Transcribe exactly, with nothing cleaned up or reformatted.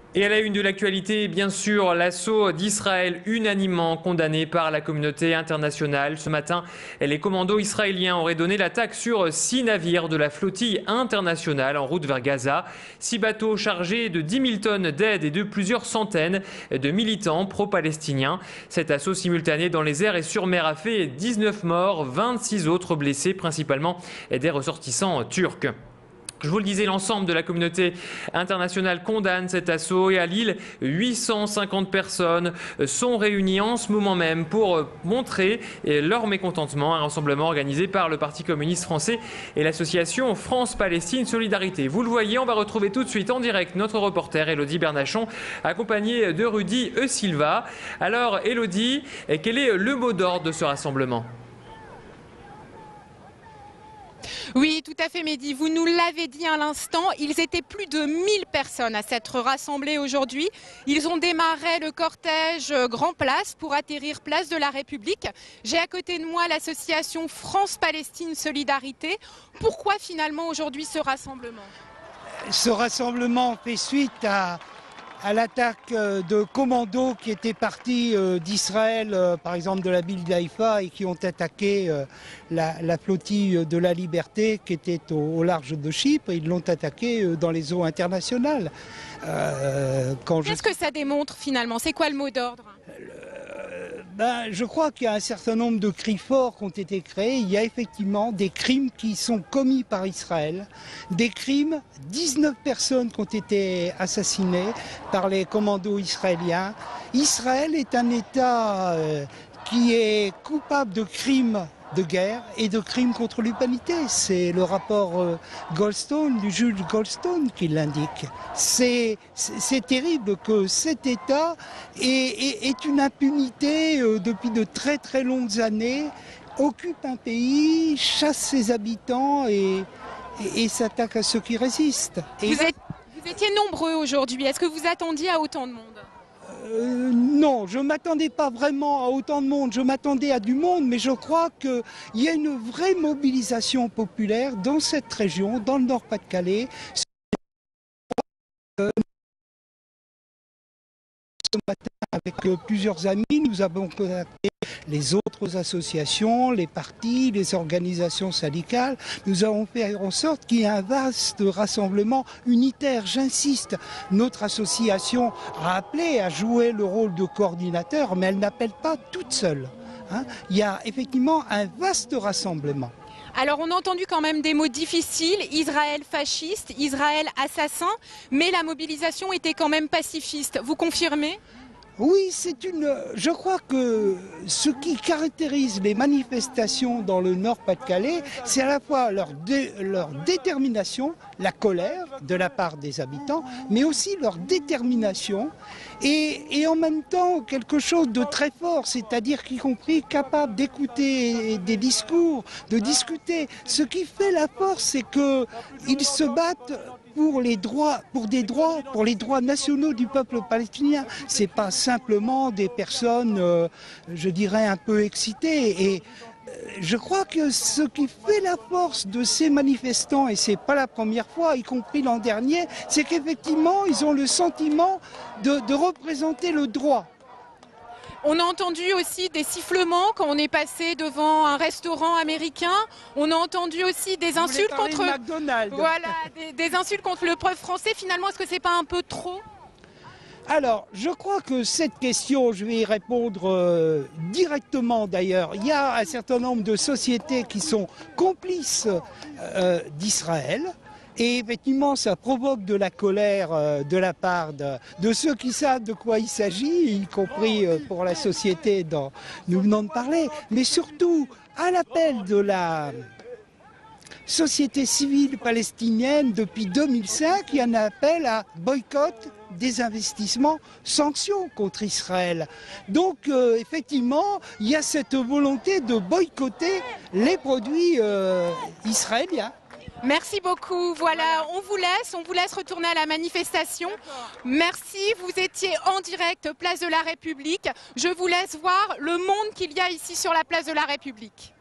Et à la une de l'actualité, bien sûr, l'assaut d'Israël unanimement condamné par la communauté internationale. Ce matin, les commandos israéliens auraient donné l'attaque sur six navires de la flottille internationale en route vers Gaza. Six bateaux chargés de dix mille tonnes d'aide et de plusieurs centaines de militants pro-palestiniens. Cet assaut simultané dans les airs et sur mer a fait dix-neuf morts, vingt-six autres blessés, principalement des ressortissants turcs. Je vous le disais, l'ensemble de la communauté internationale condamne cet assaut et à Lille, huit cent cinquante personnes sont réunies en ce moment même pour montrer leur mécontentement. Un rassemblement organisé par le Parti communiste français et l'association France-Palestine Solidarité. Vous le voyez, on va retrouver tout de suite en direct notre reporter Élodie Bernachon, accompagnée de Rudy E. Silva. Alors Élodie, quel est le mot d'ordre de ce rassemblement ? Oui, tout à fait, Mehdi. Vous nous l'avez dit à l'instant, ils étaient plus de mille personnes à s'être rassemblées aujourd'hui. Ils ont démarré le cortège Grand Place pour atterrir place de la République. J'ai à côté de moi l'association France-Palestine Solidarité. Pourquoi finalement aujourd'hui ce rassemblement ? Ce rassemblement fait suite à... à l'attaque de commandos qui étaient partis d'Israël, par exemple de la ville d'Haïfa, et qui ont attaqué la, la flottille de la Liberté qui était au, au large de Chypre. Ils l'ont attaqué dans les eaux internationales. Euh, Qu'est-ce je... que ça démontre finalement? C'est quoi le mot d'ordre? Ben, je crois qu'il y a un certain nombre de cris forts qui ont été créés. Il y a effectivement des crimes qui sont commis par Israël. Des crimes, dix-neuf personnes qui ont été assassinées par les commandos israéliens. Israël est un État euh, qui est coupable de crimes de guerre et de crimes contre l'humanité. C'est le rapport euh, Goldstone, du juge Goldstone qui l'indique. C'est terrible que cet État ait, ait, ait une impunité euh, depuis de très très longues années, occupe un pays, chasse ses habitants et, et, et s'attaque à ceux qui résistent. Et vous, êtes, vous étiez nombreux aujourd'hui. Est-ce que vous attendiez à autant de monde ? Euh, non, je ne m'attendais pas vraiment à autant de monde, je m'attendais à du monde, mais je crois qu'il y a une vraie mobilisation populaire dans cette région, dans le Nord-Pas-de-Calais. Ce matin, avec plusieurs amis, nous avons contacté les autres associations, les partis, les organisations syndicales. Nous avons fait en sorte qu'il y ait un vaste rassemblement unitaire. J'insiste, notre association a appelé à jouer le rôle de coordinateur, mais elle n'appelle pas toute seule. Hein. Il y a effectivement un vaste rassemblement. Alors on a entendu quand même des mots difficiles, Israël fasciste, Israël assassin, mais la mobilisation était quand même pacifiste. Vous confirmez ? Oui, c'est une. Je crois que ce qui caractérise les manifestations dans le Nord-Pas-de-Calais, c'est à la fois leur, dé... leur détermination, la colère de la part des habitants, mais aussi leur détermination et, et en même temps quelque chose de très fort, c'est-à-dire qu'y compris capable d'écouter des discours, de discuter. Ce qui fait la force, c'est qu'ils se battent pour les droits, pour des droits, pour les droits nationaux du peuple palestinien. C'est pas simplement des personnes, euh, je dirais, un peu excitées. Et euh, je crois que ce qui fait la force de ces manifestants, et c'est pas la première fois, y compris l'an dernier, c'est qu'effectivement, ils ont le sentiment de, de représenter le droit. On a entendu aussi des sifflements quand on est passé devant un restaurant américain. On a entendu aussi des Vous insultes contre McDonald's. Voilà, des, des insultes contre le peuple français. Finalement, est-ce que c'est pas un peu trop ? Alors, je crois que cette question, je vais y répondre euh, directement d'ailleurs. Il y a un certain nombre de sociétés qui sont complices euh, d'Israël. Et effectivement, ça provoque de la colère euh, de la part de, de ceux qui savent de quoi il s'agit, y compris euh, pour la société dont nous venons de parler. Mais surtout, à l'appel de la société civile palestinienne depuis deux mille cinq, il y a un appel à boycott, désinvestissement, sanctions contre Israël. Donc euh, effectivement, il y a cette volonté de boycotter les produits euh, israéliens. Merci beaucoup. Voilà, on vous laisse, on vous laisse retourner à la manifestation. Merci, vous étiez en direct place de la République. Je vous laisse voir le monde qu'il y a ici sur la place de la République.